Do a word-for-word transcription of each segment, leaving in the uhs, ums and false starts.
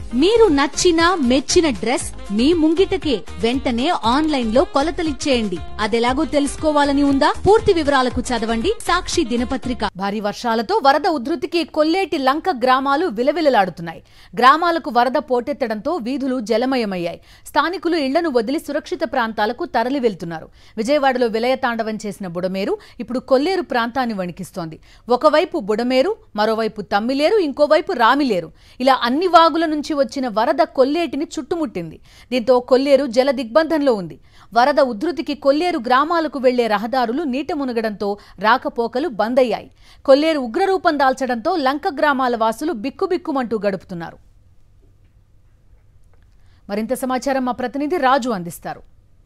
మీరు నచ్చిన మెచ్చిన డ్రెస్ మీ ముంగిటకే వెంటనే ఆన్లైన్ లో కొలతలిచ్చేయండి. అదెలాగో తెలుసుకోవాలని ఉందా? పూర్తి వివరాలకు చదవండి సాక్షి దినపత్రిక. భారీ వర్షాలతో వరద ఉధృతికి కొల్లేటి లంక గ్రామాలు విలవిలలాడుతున్నాయి. గ్రామాలకు వరద పోటెత్తడంతో వీధులు జలమయమయ్యాయి. స్థానికులు ఇళ్లను వదిలి సురక్షిత ప్రాంతాలకు తరలి వెళ్తున్నారు. విజయవాడలో విలయతాండవం చేసిన బుడమేరు ఇప్పుడు కొల్లేరు ప్రాంతాన్ని వణికిస్తోంది. ఒకవైపు బుడమేరు, మరోవైపు తమ్మిలేరు, ఇంకోవైపు రామిలేరు. ఇలా అన్ని వాగుల నుంచి వచ్చిన వరద కొల్లేటిని చుట్టుముట్టింది. దీంతో కొల్లేరు జల దిగ్బంధంలో ఉంది. వరద ఉధృతికి కొల్లేరు గ్రామాలకు వెళ్లే రహదారులు నీట మునగడంతో రాకపోకలు బంద్ అయ్యాయి. కొల్లేరు ఉగ్రరూపం దాల్చడంతో లంక గ్రామాల వాసులు బిక్కుబిక్కుమంటూ గడుపుతున్నారు. మరింత సమాచారం మా ప్రతినిధి రాజు అందిస్తారు.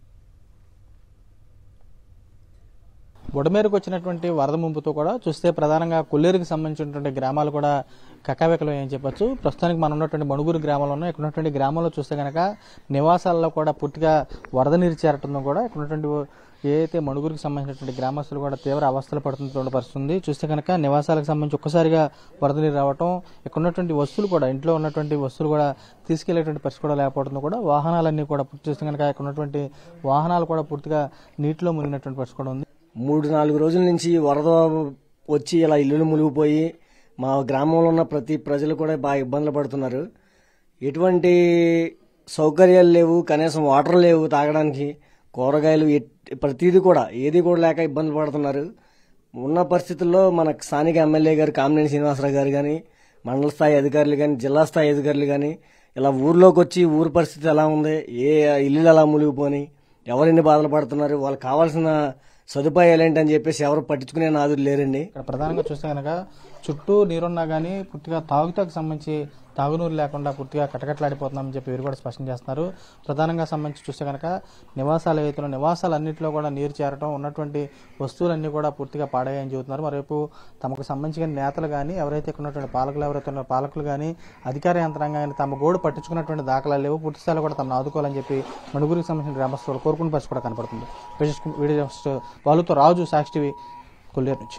బుడమేరుకు వచ్చినటువంటి వరద ముంపుతో కూడా చూస్తే ప్రధానంగా కొల్లేరుకి సంబంధించినటువంటి గ్రామాలు కూడా కకావికలం ఏం చెప్పొచ్చు. ప్రస్తుతానికి మనం ఉన్నటువంటి మణుగూరు గ్రామంలో ఉన్నాం. ఇక్కడ ఉన్నటువంటి గ్రామంలో చూస్తే కనుక నివాసాల్లో కూడా పూర్తిగా వరద నీరు చేరటంలో కూడా ఇక్కడ ఉన్నటువంటి ఏదైతే మణుగూరుకి సంబంధించినటువంటి గ్రామస్తులు కూడా తీవ్ర అవస్థలు పడుతున్నటువంటి పరిస్థితి ఉంది. చూస్తే కనుక నివాసాలకు సంబంధించి ఒక్కసారిగా వరద నీరు రావటం, ఇక్కడ ఉన్నటువంటి వస్తువులు కూడా ఇంట్లో ఉన్నటువంటి వస్తువులు కూడా తీసుకెళ్లేటువంటి పరిస్థితి కూడా లేకపోవడం కూడా వాహనాలన్నీ కూడా పూర్తి చూస్తే కనుక ఇక్కడ ఉన్నటువంటి వాహనాలు కూడా పూర్తిగా నీటిలో మునిగినటువంటి పరిస్థితి కూడా ఉంది. మూడు నాలుగు రోజుల నుంచి వరద వచ్చి ఇలా ఇల్లులు మునిగిపోయి మా గ్రామంలో ఉన్న ప్రతి ప్రజలు కూడా బాగా ఇబ్బందులు పడుతున్నారు. ఎటువంటి సౌకర్యాలు లేవు, కనీసం వాటర్ లేవు తాగడానికి, కూరగాయలు ప్రతిదీ కూడా ఏది కూడా లేక ఇబ్బందులు పడుతున్నారు. ఉన్న పరిస్థితుల్లో మన స్థానిక ఎమ్మెల్యే గారు కామినేని శ్రీనివాసరావు గారు కానీ, మండల స్థాయి అధికారులు కానీ, జిల్లా స్థాయి అధికారులు కానీ ఇలా ఊర్లోకి వచ్చి ఊరు పరిస్థితి ఎలా ఉంది, ఏ ఇల్లులు ఎలా మునిగిపోని, ఎవరెన్ని బాధలు పడుతున్నారు, వాళ్ళకి కావాల్సిన సదుపాయాలు ఏంటని చెప్పేసి ఎవరు పట్టించుకునే నాదులు లేరండి. ఇక్కడ ప్రధానంగా చూస్తే కనుక చుట్టూ నీరున్నా కానీ పూర్తిగా తాగుతాకు సంబంధించి తాగునీరు లేకుండా పూర్తిగా కటకట్లాడిపోతున్నామని చెప్పి వీరు కూడా స్పష్టం చేస్తున్నారు. ప్రధానంగా సంబంధించి చూస్తే కనుక నివాసాలు ఏవైతే నివాసాలన్నింటిలో కూడా నీరు చేరటం, ఉన్నటువంటి వస్తువులన్నీ కూడా పూర్తిగా పాడాయని చెబుతున్నారు. మరోవైపు తమకు సంబంధించిన నేతలు కానీ, ఎవరైతే ఇక్కడ ఉన్నటువంటి పాలకులు ఎవరైతే ఉన్నారో పాలకులు కానీ, అధికార యంత్రాంగం కానీ తమ గోడు పట్టించుకున్నటువంటి దాఖలాలు లేవు. పూర్తి స్థాయిలో కూడా తమను ఆదుకోవాలని చెప్పి మణుగూరుకి సంబంధించిన గ్రామస్తులు కోరుకున్న పరిస్థితి కూడా కనపడుతుంది. వీడియో వాళ్ళతో రాజు, సాక్షి టీవీ, కొల్లేరు నుంచి.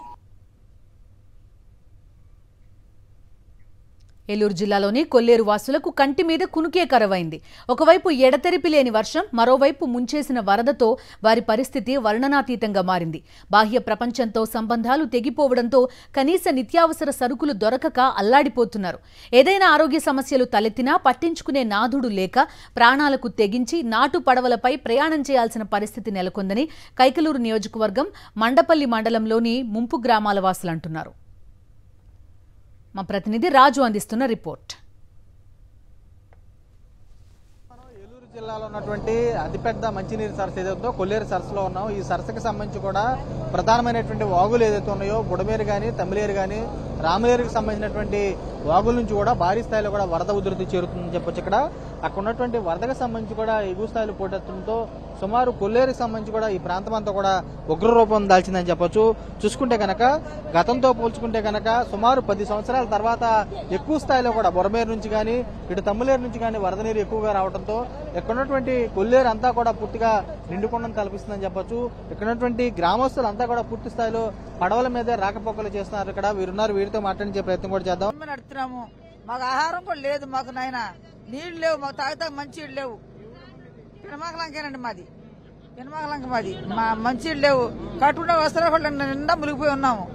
ఏలూరు జిల్లాలోని కొల్లేరు వాసులకు కంటి మీద కునుకే కరవైంది. ఒకవైపు ఎడతెరిపి లేని వర్షం, మరోవైపు ముంచేసిన వరదతో వారి పరిస్థితి వర్ణనాతీతంగా మారింది. బాహ్య ప్రపంచంతో సంబంధాలు తెగిపోవడంతో కనీస నిత్యావసర సరుకులు దొరకక అల్లాడిపోతున్నారు. ఏదైనా ఆరోగ్య సమస్యలు తలెత్తినా పట్టించుకునే నాథుడు లేక ప్రాణాలకు తెగించి నాటు పడవలపై ప్రయాణం చేయాల్సిన పరిస్థితి నెలకొందని కైకలూరు నియోజకవర్గం మండపల్లి మండలంలోని ముంపు గ్రామాల వాసులు అంటున్నారు. మా ప్రతినిధి రాజు అందిస్తున్న రిపోర్ట్. ఏలూరు జిల్లాలో ఉన్నటువంటి అతిపెద్ద మంచినీరు సరస్సు ఏదైతే కొల్లేరు సరస్సులో ఉన్నాం. ఈ సరస్సుకి సంబంధించి కూడా ప్రధానమైనటువంటి వాగులు ఏదైతే ఉన్నాయో బుడమేరు కానీ, తమ్మిలేరు కానీ, రామలేరుకి సంబంధించినటువంటి వాగుల నుంచి కూడా భారీ స్థాయిలో కూడా వరద ఉధృతి చేరుతుందని చెప్పొచ్చు. ఇక్కడ అక్కడ ఉన్నటువంటి వరదకు సంబంధించి కూడా ఎగువ స్థాయిలో పోటెత్తడంతో సుమారు కొల్లేరుకి సంబంధించి కూడా ఈ ప్రాంతం అంతా కూడా ఉగ్రరూపం దాల్చిందని చెప్పొచ్చు. చూసుకుంటే కనుక గతంతో పోల్చుకుంటే కనుక సుమారు పది సంవత్సరాల తర్వాత ఎక్కువ స్థాయిలో కూడా బుడమేరు నుంచి కానీ, ఇటు తమ్ములేరు నుంచి కానీ వరద నీరు ఎక్కువగా రావడంతో ఇక్కడ ఉన్నటువంటి కొల్లేరు అంతా కూడా పూర్తిగా నిండుకొండను కల్పిస్తుందని చెప్పొచ్చు. ఇక్కడ ఉన్నటువంటి గ్రామస్తులు అంతా కూడా పూర్తి స్థాయిలో పడవల మీదే రాకపోకలు చేస్తున్నారు. ఇక్కడ వీరున్నారు, వీరితో మాట్లాడించే ప్రయత్నం కూడా చేద్దాం. నడుతున్నాము, మాకు ఆహారం కూడా లేదు, మాకు నాయన నీళ్లు లేవు, మాకు తాగుతా మంచినీళ్ళు లేవు. పినమాకలంకేనండి మాది, పినమాకలంక మాది, మా మంచినీళ్ళు లేవు. కట్టుకుంటే వస్త్రాలు నిండా మునిగిపోయి ఉన్నాము.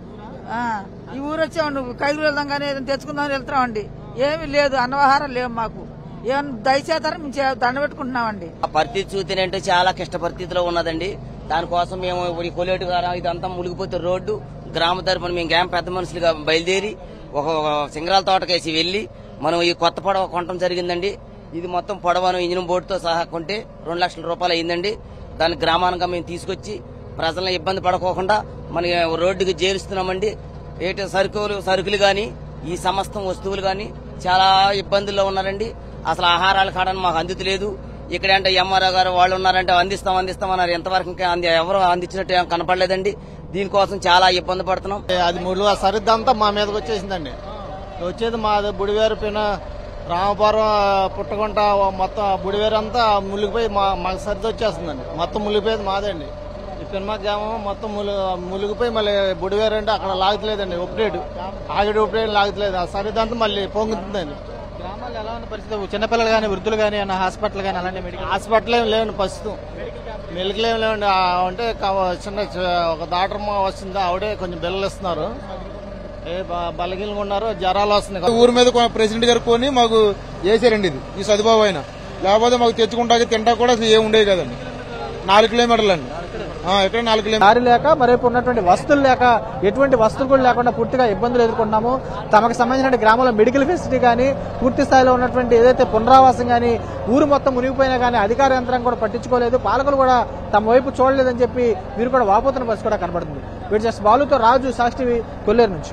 ఈ ఊరు వచ్చామండి, కైలు వెళ్దాం కానీ ఏదైనా తెచ్చుకుందామని వెళ్తున్నామండి. ఏమీ లేదు, అన్నవాహారం లేవు. మాకు ఏమన్నా దయచేతారని మేము దండ పెట్టుకుంటున్నామండి. పరిస్థితి చూస్తేనంటే చాలా క్లిష్ట పరిస్థితిలో ఉన్నదండి. దానికోసం మేము ఈ కొలేటు గారు ఇదంతా మునిగిపోతే రోడ్డు గ్రామ తరపున మేము గ్రామ పెద్ద మనుషులుగా బయలుదేరి ఒక సింగరాల తోటకేసి వెళ్లి మనం ఈ కొత్త పడవ కొనడం జరిగిందండి. ఇది మొత్తం పడవను ఇంజిన్ బోర్డుతో సహా కొంటే రెండు లక్షల రూపాయలు అయిందండి. దాన్ని గ్రామానికి మేము తీసుకొచ్చి ప్రజలను ఇబ్బంది పడకోకుండా మన రోడ్డుకి చేరుస్తున్నామండి. ఏట సరుకులు సరుకులు గాని, ఈ సమస్తం వస్తువులు గాని చాలా ఇబ్బందుల్లో ఉన్నారండి. అసలు ఆహారాలు కావడానికి మాకు అందుతలేదు. ఇక్కడ అంటే ఎంఆర్ఓ గారు వాళ్ళు ఉన్నారంటే అందిస్తాం అందిస్తామన్నారు. ఎంతవరకు ఎవరు అందించినట్టు కనపడలేదండి. దీనికోసం చాలా ఇబ్బంది పడుతున్నాం. అది ముళ్ళు సరిద్దు అంతా మా మీదకి వచ్చేసిందండి. వచ్చేది మాది బుడివేరు పిన రామపురం పుట్టగుంట మొత్తం బుడివేరు అంతా మునిగిపోయి మా మాకు సరిది వచ్చేస్తుందండి. మొత్తం మునిగిపోయేది మాదండి. ఈ పిన్మా గ్రామం మొత్తం మునిగిపోయి మళ్ళీ బుడివేరు అంటే అక్కడ లాగుతలేదండి. ఉప్పుడేటు ఆగిడి ఉప్పుడేటు లాగుతలేదు. ఆ సరిదంతా మళ్ళీ పొంగుతుందండి. గ్రామాలు ఎలా ఉంది పరిస్థితి? చిన్నపిల్లలు కానీ వృద్ధులు కానీ అన్న హాస్పిటల్ కానీ అలాంటి మెడికల్ హాస్పిటల్ ఏమి లేవండి ప్రస్తుతం. మెడికల్ ఏమి లేవండి. ఆ అంటే క- చిన్న చ- ఒక డాక్టర్ వస్తుంది, ఆవిడే కొంచెం బిల్లలు ఇస్తున్నారు. ఏ బ- బలహీనంగా ఉన్నారు, జ్వరాలు వస్తున్నాయి. ఊరి మీద కొ- ప్రెసిడెంట్ గారు కొని మాకు వేసారండి ఇది ఈ సదుబాబు అయినా, లేకపోతే మాకు తెచ్చుకుంటాకి తింటా కూడా అసలు ఏమి ఉండేవి కదండి. నాలుగు కిలోమీటర్లు అండి, ఇక్కడ నాలుగు కిలోమీటర్లు. దారి లేక మరేపు ఉన్నటువంటి వస్తువులు లేక ఎటువంటి వస్తువులు కూడా లేకుండా పూర్తిగా ఇబ్బందులు ఎదుర్కొన్నాము. తమకు సంబంధించిన గ్రామంలో మెడికల్ ఫెసిలిటీ కానీ పూర్తి స్థాయిలో ఉన్నటువంటి ఏదైతే పునరావాసం కానీ ఊరు మొత్తం మునిగిపోయినా కానీ అధికార యంత్రం కూడా పట్టించుకోలేదు, పాలకులు కూడా తమ వైపు చూడలేదని చెప్పి వీరు కూడా వాపోతున్న పరిస్థితి కూడా కనబడుతుంది. వీడు జస్ట్ బాలుతో రాజు, సాక్షి టీవీ, కొల్లేరు నుంచి.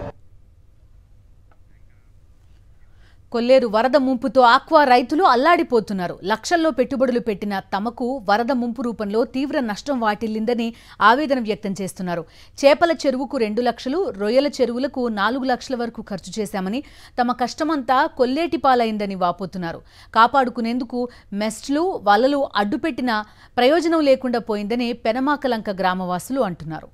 కొల్లేరు వరద ముంపుతో ఆక్వా రైతులు అల్లాడిపోతున్నారు. లక్షల్లో పెట్టుబడులు పెట్టిన తమకు వరద ముంపు రూపంలో తీవ్ర నష్టం వాటిల్లిందని ఆవేదన వ్యక్తం చేస్తున్నారు. చేపల చెరువుకు రెండు లక్షలు, రొయ్యల చెరువులకు నాలుగు లక్షల వరకు ఖర్చు చేశామని, తమ కష్టమంతా కొల్లేటిపాలైందని వాపోతున్నారు. కాపాడుకునేందుకు మెస్ట్లు, వలలు అడ్డుపెట్టినా ప్రయోజనం లేకుండా పోయిందని పెనమాకలంక గ్రామవాసులు అంటున్నారు.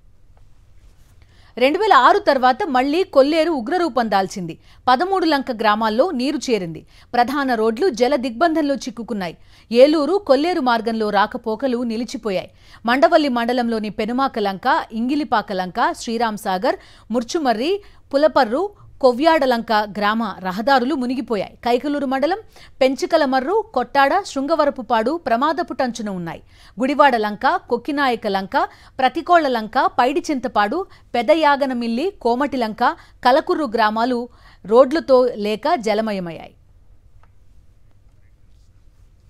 రెండు వేల ఆరు తర్వాత మళ్లీ కొల్లేరు ఉగ్రరూపం దాల్చింది. పదమూడు లంక గ్రామాల్లో నీరు చేరింది. ప్రధాన రోడ్లు జల దిగ్బంధంలో చిక్కుకున్నాయి. ఏలూరు కొల్లేరు మార్గంలో రాకపోకలు నిలిచిపోయాయి. మండవల్లి మండలంలోని పెనుమాకలంక, ఇంగిలిపాకలంక, శ్రీరామ్ సాగర్, ముర్చుమర్రి, పులపర్రు, కొవ్యాడలంక గ్రామ రహదారులు మునిగిపోయాయి. కైకలూరు మండలం పెంచికలమర్రు, కొట్టాడ, శృంగవరపుపాడు ప్రమాదపుటంచున ఉన్నాయి. గుడివాడలంక, కొక్కినాయకలంక, ప్రతికోళ్లలంక, పైడిచింతపాడు, పెదయాగనమిల్లి, కోమటిలంక, కలకుర్రు గ్రామాలు రోడ్లతో లేక జలమయమయ్యాయి.